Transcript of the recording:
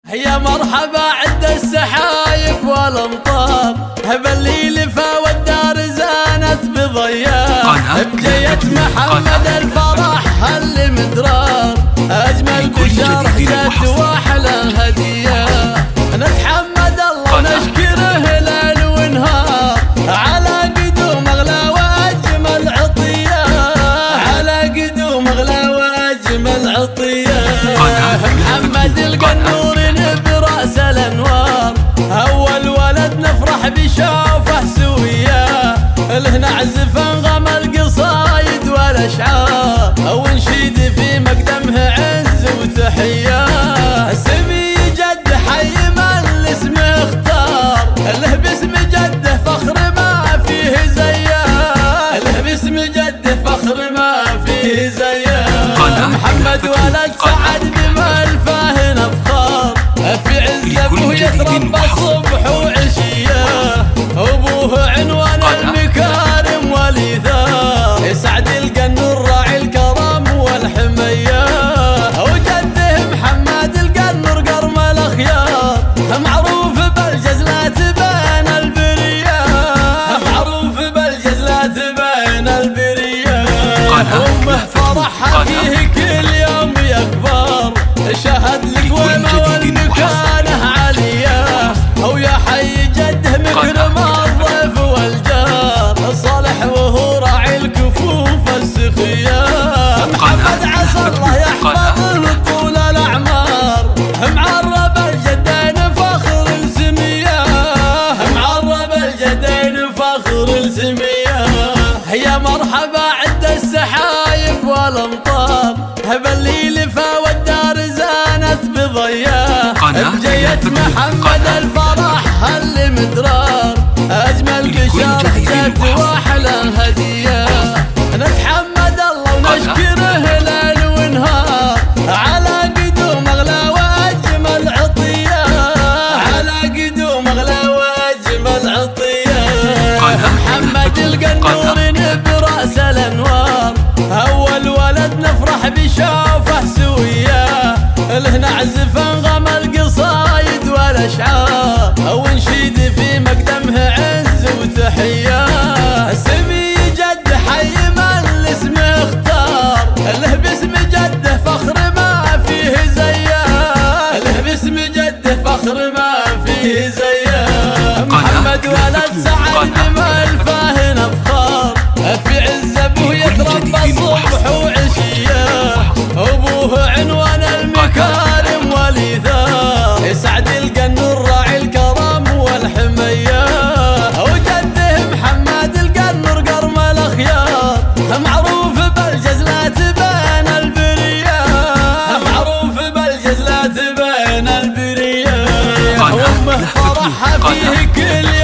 يا مرحبا عند السحايب والامطار، هب الليل فوالدار زانت بضياء، بجية محمد الفرح هل مدرار، اجمل بشار جت واحلى هديه، نتحمد الله نشكره ليل ونهار، على قدوم اغلى واجمل عطيه، على قدوم اغلى واجمل عطيه، محمد القنور براس الانوار، اول ولد نفرح بشوفه سويه، له نعزف انغام القصايد والاشعار، ونشيد في مقدمه عز وتحيه، سمي جد حي من اسمه اختار، له باسم جده فخر ما فيه زيه، له باسم جده فخر ما فيه زيه، محمد ولد سعد بما الفاه نفخار، في عز ابوه يتربى صبح وعشيه، ابوه عنوان المكارم والايثار، يسعد القنور راعي الكرم والحميه، وجده محمد القنور قرم الاخيار، معروف بالجزلات بين البريه، معروف بالجزلات بين البريه، امه فرحها فيه كل يوم يكبر، شهد لك والمكانه عاليه، ويا حي جده مكرم الضيف والجار، صالح وهو راعي الكفوف السخيه، محمد عسى الله يحفظه طول الاعمار، معرب الجدين فخر السميه، معرب الجدين فخر السميه، يا مرحبا عند السحايب والامطار، هب الليل فوالدار زانت بضياء، بجية محمد الفرح هل مدرار، اجمل بشار جت واحلى هديه، نتحمد الله ونشكره ليل ونهار، على قدوم اغلى واجمل عطيه، على قدوم اغلى واجمل عطيه، محمد القنور براس الانوار، اول ولد نفرح بشوفه سويه، له نعزف انغام القصايد والاشعار، ونشيد في مقدمه عز وتحيه، سمي جد حي من اسمه اختار، له باسم جده فخر ما فيه زيه، له باسم جده فخر ما فيه زيه، محمد ولد سعد بما الفاه نفخار، في عز ابوه يتربى صبح وعشيه، ابوه عنوان المكارم والايثار، يسعد القنور راعي الكرم والحميه، وجده محمد القنور قرم الاخيار، معروف بالجزلات بين البريه، معروف بالجزلات بين البريه، امه فرحها فيه كل